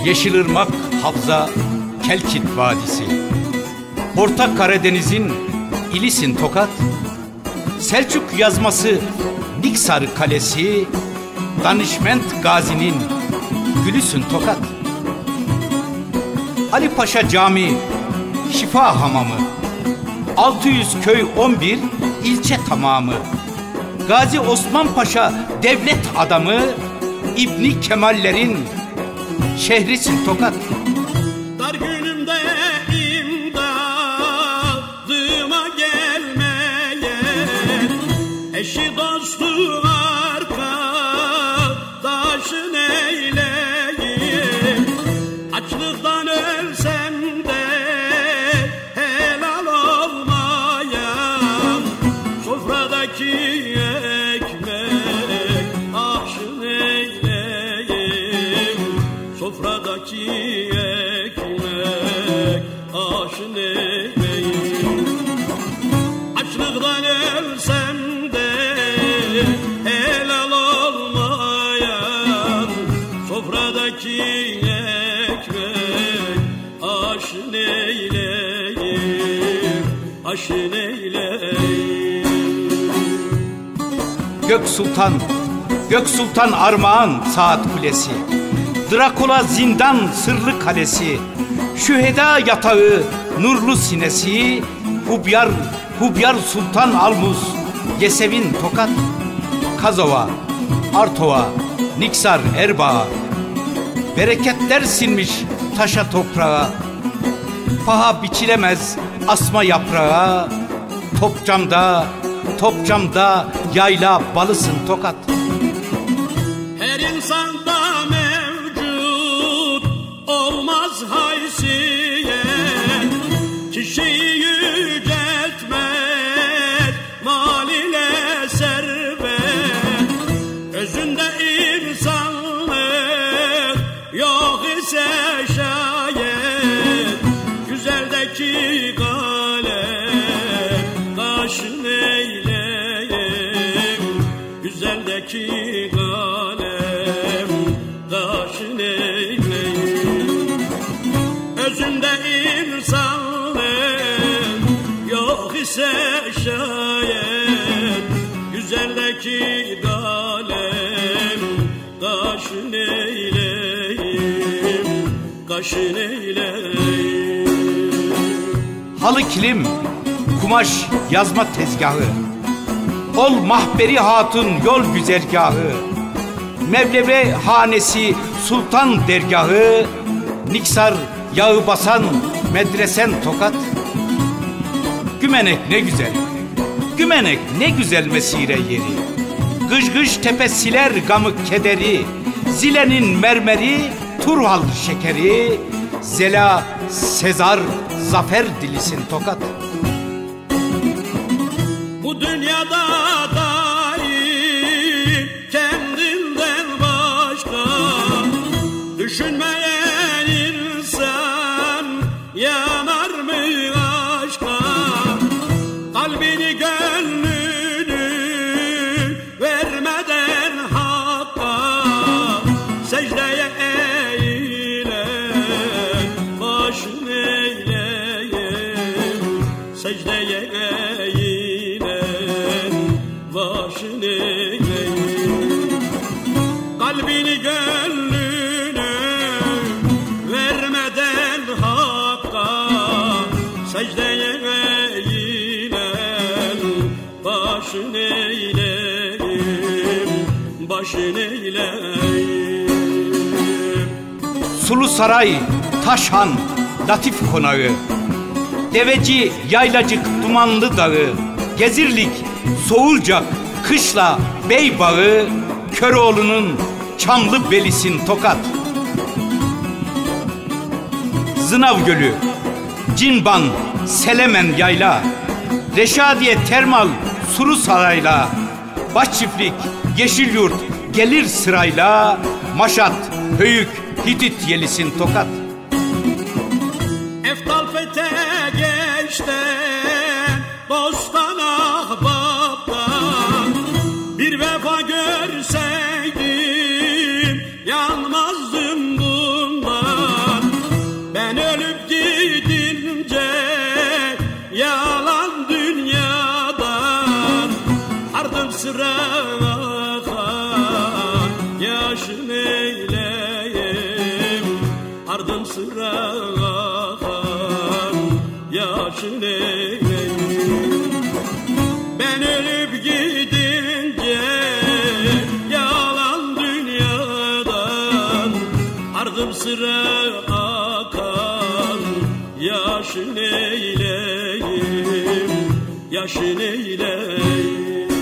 Yeşilırmak, Havza, Kelkit Vadisi, Orta Karadeniz'in İlisin Tokat, Selçuk yazması Niksar Kalesi, Danışment Gazi'nin Gülüsün Tokat, Ali Paşa Camii, Şifa Hamamı, 600 köy 11 ilçe tamamı, Gazi Osman Paşa devlet adamı, İbni Kemallerin şehrisin Tokat. Dar günümde imdadıma gelmeyen, eşi dostu arkadaşın eyleyim. Açlıktan ölsem de helal olmayan, sofradaki ekmek aşın eyleyim. Sofradaki ekmek aşın eyleyim. Açlıktan ölsem de helal olmayan, sofradaki ekmek aşın eyleyim. Aşın eyleyim. Gök Sultan Armağan Saat Kulesi, Drakula zindan sırlı kalesi, Şüheda yatağı nurlu sinesi, Hubyar Sultan Almuz, Yesevin Tokat, Kazova, Artova, Niksar Erbaa, bereketler sinmiş taşa toprağa, paha biçilemez asma yaprağa, Topçam'da yayla balısın Tokat. Her insanda mevcut olmaz haysiyet, kişiyi yüceltmek mal ile servet. Özünde insanlık yok ise şayet, güzeldeki kalem kaşın eyleyim. Güzeldeki kalem kaşın eyleyim. Özünde insanlık yok ise şayet, güzeldeki kalem kaşın eyleyim. Kaşın eyleyim. Halı kilim, kumaş yazma tezgahı, ol mahberi hatun yol güzergahı, Mevleve hanesi sultan dergahı, Niksar yağı basan medresen Tokat. Gümenek ne güzel, Gümenek ne güzel mesire yeri, Gıj tepe siler gamı kederi, Zile'nin mermeri Turhal şekeri, Zela Sezar zafer dilisin Tokat. Bu dünyada dahi kendinden başka düşünmeyen insan yanar mı aşka? Kalbini gönlünü vermeden hakka, secdeye eğile başını eyleyim. Secdeye eğile başını eyleyim. Kalbini gönlünü vermeden hakka, secdeye eğile başını eyleyim. Başını eyleyim. Sulu Saray, Taşhan, Latif Konağı, Deveci, Yaylacık, Dumanlı Dağı, Gezirlik, Soğulcak, Kışla, Beybağı, Köroğlu'nun Çamlı Belisin Tokat. Zınav Gölü, Cinban, Selemen Yayla, Reşadiye Termal, Sulu Sarayla, Başçiftlik, Yeşilyurt gelir sırayla, Maşat, Höyük, Hitit Yelisin Tokat. Eftal fete geçten, dosttan ahbaptan, bir vefa görseydim yanmazdım bundan. yaşın eyleyim, ardım sıra akar, yaşın eyleyim. Ben ölüp gidince yalan dünyadan, ardım sıra akar, yaşın eyleyim, yaşın eyleyim.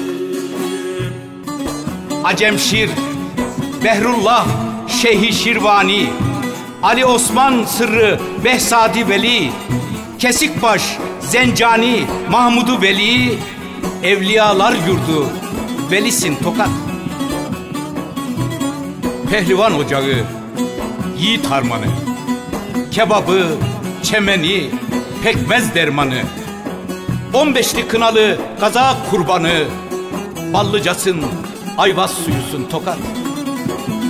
Acemşir, Behrullah, Şeyh-i Şirvani, Ali Osman Sırrı, Behzadi Veli, Kesikbaş, Zencani, Mahmudu Veli, Evliyalar Yurdu, Velisin Tokat. Pehlivan Ocağı, Yiğit Harmanı, kebabı, çemeni, pekmez dermanı, 15'li kınalı Gaza kurbanı, ballıcasın, ayvaz suyusun Tokat.